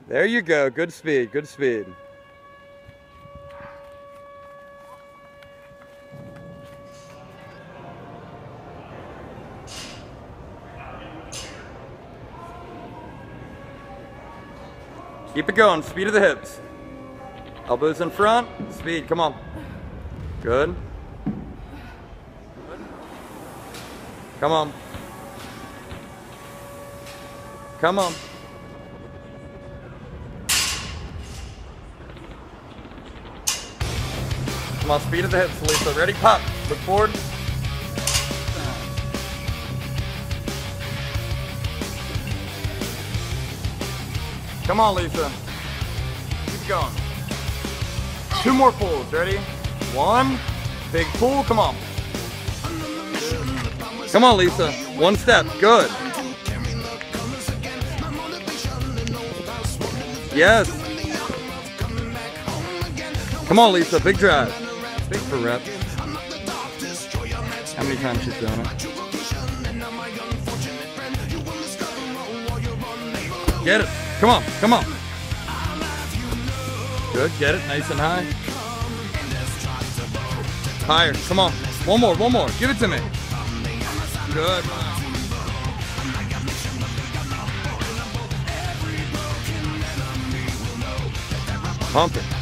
There you go. Good speed. Good speed. Keep it going. Speed of the hips. Elbows in front. Speed. Come on. Good. Come on. Come on. Come on, speed of the hips, Lisa. Ready? Pop. Look forward. Come on, Lisa. Keep going. 2 more pulls. Ready? 1. Big pull. Come on. Come on, Lisa. 1 step. Good. Yes. Come on, Lisa. Big drive. Big for reps. How many times she's done it? Get it. Come on. Come on. Good. Get it. Nice and high. Higher. Come on. One more. One more. Give it to me. Good. Pump it.